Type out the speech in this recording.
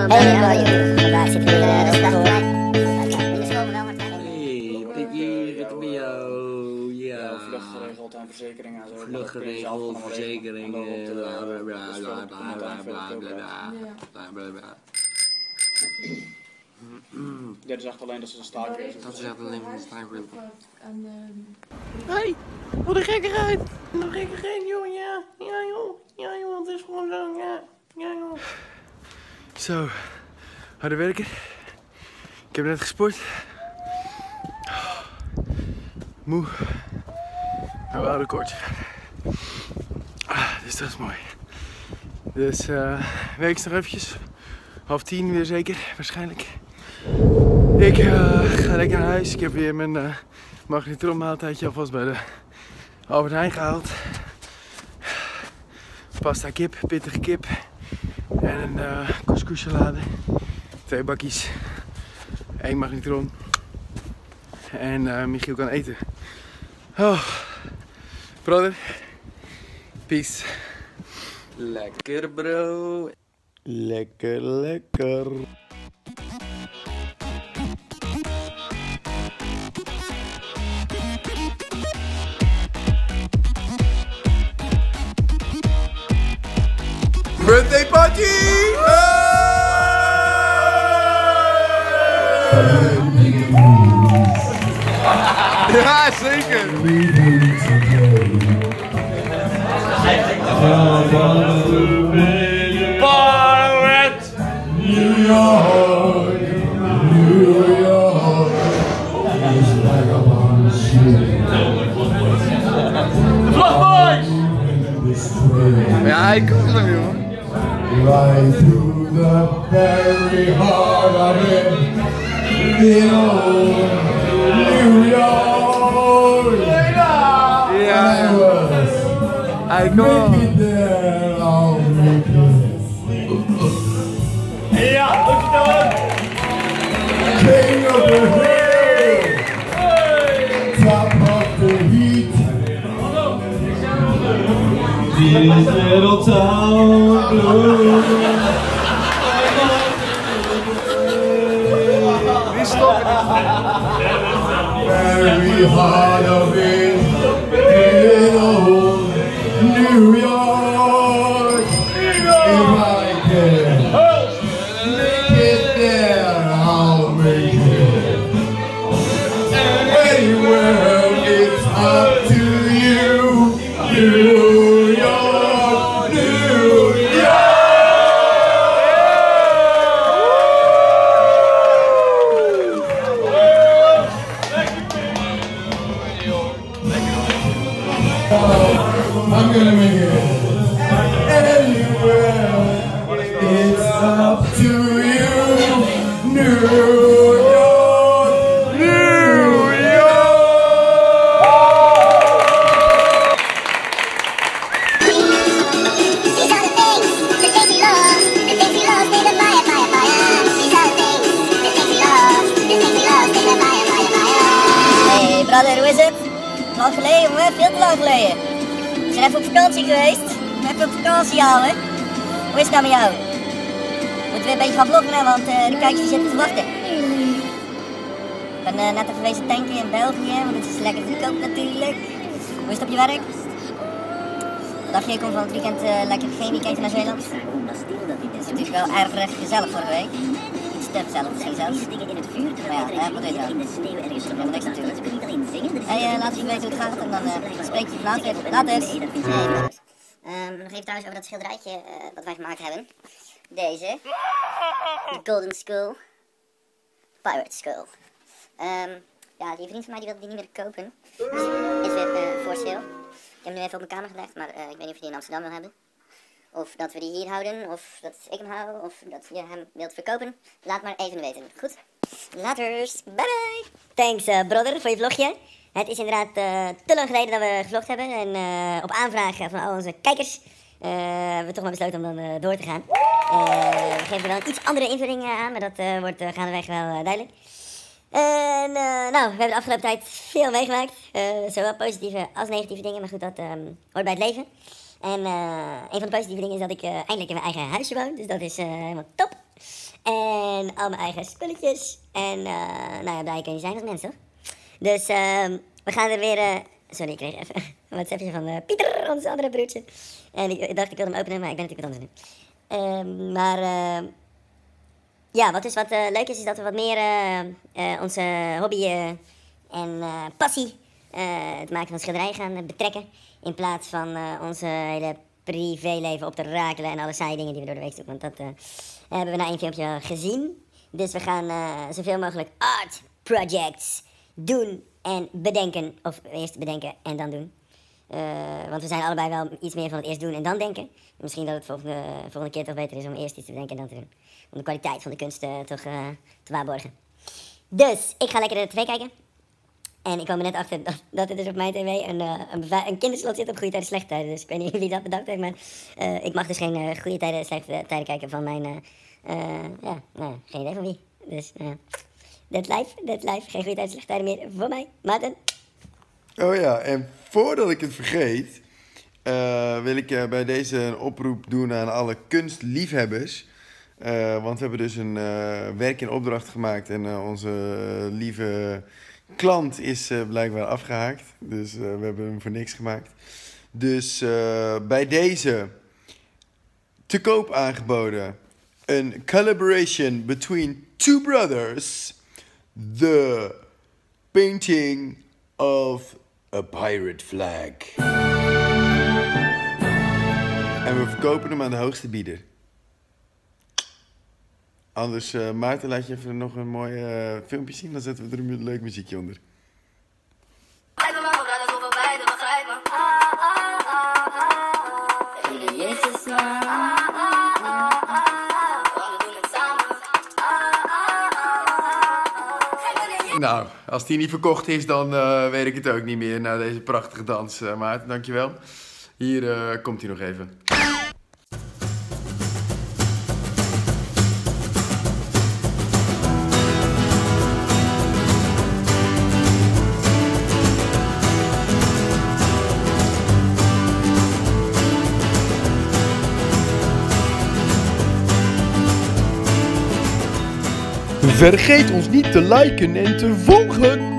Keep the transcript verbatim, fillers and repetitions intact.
Hey, hallo. Vandaag zitten we in de stad. Hey, Tikkie, lekker bij jou. Ja. Vlucht geregeld en verzekeringen en zo. Vlucht geregeld, verzekeringen, bla bla bla bla bla bla bla bla bla bla. Dit is echt alleen dat ze een staartje is. Dat is echt alleen maar een staartje. Hé, wat een gekkigheid. Wat een gekkigheid, joh, ja. Ja, joh. Ja, joh, het is gewoon zo, ja. Ja, joh. Zo, harde werken. Ik heb net gesport. Moe. Maar we houden kort. Ah, dus dat is mooi. Dus uh, werk eens nog eventjes. Half tien weer zeker, waarschijnlijk. Ik uh, ga lekker naar huis. Ik heb weer mijn uh, magnetronmaaltijdje alvast bij de Albert Heijn gehaald. Pasta kip, pittige kip. En een uh, couscous-salade. Twee bakjes. Eén magnetron. En uh, Michiel kan eten. Oh, brother. Peace. Lekker bro. Lekker, lekker. Birthday party! Ja, zeker! Pirate! New York, New York, is like a bomb ship. De Vlogboys! Ja, ik kan het nog, jongen. Right through the very heart of it, the old New York. Yeah, I was. I go. Make it there, I'll make it. Ja, goed gedaan. King of the hill, top of the heat. This little town blue. Die stoppen very hard of it, little New York. If I can make it there, I'll make it. Anywhere, it's up to you. New York, New York. I'm gonna make it. Anywhere, it's up to you. New York, New York. These are the things, the things we love, the things we love, stay the fire, fire, fire. These are the things, the things we love, the things we love, stay the fire, fire, fire. Hey brother, hoe is het? Lang geleden, jongen, veel te lang geleden. We zijn even op vakantie geweest. Even op vakantie houden. Hoe is het nou met jou? Moeten we een beetje gaan vloggen, hè, want uh, de kijkers die zitten te wachten. Ik ben uh, net even wezen tanken in België, want het is lekker goedkoop natuurlijk. Hoe is het op je werk? Dacht je, ik kom van het weekend uh, lekker geen weekendje naar Zeeland. Het is natuurlijk wel erg gezellig vorige week. Iets te gezellig misschien zelfs. Maar ja, uh, wat weet je wel. Helemaal niks natuurlijk. Hey, uh, laat even weten hoe het gaat en dan uh, spreek je later. Later! Um, nog even trouwens over dat schilderijtje uh, wat wij gemaakt hebben. Deze. De Golden Skull. Pirate Skull. Um, ja, die vriend van mij die wilde die niet meer kopen. Dus is weer uh, voor sale. Ik heb hem nu even op mijn kamer gelegd, maar uh, ik weet niet of je die in Amsterdam wil hebben. Of dat we die hier houden, of dat ik hem hou, of dat je hem wilt verkopen. Laat maar even weten. Goed? Laters. Bye bye. Thanks uh, brother voor je vlogje. Het is inderdaad uh, te lang geleden dat we gevlogd hebben. En uh, op aanvraag van al onze kijkers uh, hebben we toch maar besloten om dan uh, door te gaan. Uh, we geven er wel een iets andere invulling uh, aan, maar dat uh, wordt uh, gaandeweg wel uh, duidelijk. En uh, nou, we hebben de afgelopen tijd veel meegemaakt. Uh, zowel positieve als negatieve dingen, maar goed, dat um, hoort bij het leven. En uh, een van de positieve dingen is dat ik uh, eindelijk in mijn eigen huisje woon, dus dat is uh, helemaal top. En al mijn eigen spulletjes. En uh, nou ja, blij kun je zijn als mens, toch? Dus uh, we gaan er weer... Uh... Sorry, ik kreeg even een WhatsAppje van uh, Pieter, ons andere broertje. En ik, ik dacht ik wilde hem openen, maar ik ben natuurlijk wat anders nu. Uh, maar uh, ja, wat dus wat uh, leuk is, is dat we wat meer uh, uh, onze hobby uh, en uh, passie, uh, het maken van schilderijen gaan uh, betrekken. In plaats van uh, onze hele privéleven op te rakelen en alle saaie dingen die we door de week doen. Want dat uh, hebben we na één filmpje gezien. Dus we gaan uh, zoveel mogelijk art projects doen en bedenken. Of eerst bedenken en dan doen. Uh, want we zijn allebei wel iets meer van het eerst doen en dan denken. Misschien dat het volgende, volgende keer toch beter is om eerst iets te bedenken en dan te doen. Om de kwaliteit van de kunst uh, toch uh, te waarborgen. Dus, ik ga lekker de tv kijken. En ik kwam er net achter dat, dat er dus op mijn tv een, uh, een, een kinderslot zit op goede tijden, slechte tijden. Dus ik weet niet wie dat bedacht heeft, maar uh, ik mag dus geen uh, goede tijden, slechte tijden kijken van mijn... Uh, uh, ja, nou, geen idee van wie. Dus, uh, that's life, that's life. Geen goede tijden, slechte tijden meer voor mij. Maarten. Oh ja, en voordat ik het vergeet, uh, wil ik uh, bij deze een oproep doen aan alle kunstliefhebbers. Uh, want we hebben dus een uh, werk in opdracht gemaakt en uh, onze uh, lieve klant is uh, blijkbaar afgehaakt. Dus uh, we hebben hem voor niks gemaakt. Dus uh, bij deze te koop aangeboden een collaboration between two brothers. The painting of a pirate flag. En we verkopen hem aan de hoogste bieder. Anders, uh, Maarten, laat je even nog een mooi uh, filmpje zien. Dan zetten we er een leuk muziekje onder. Nou, als die niet verkocht is, dan uh, weet ik het ook niet meer na deze prachtige dans, uh, Maarten. Dankjewel. Hier uh, komt hij nog even. Vergeet ons niet te liken en te volgen.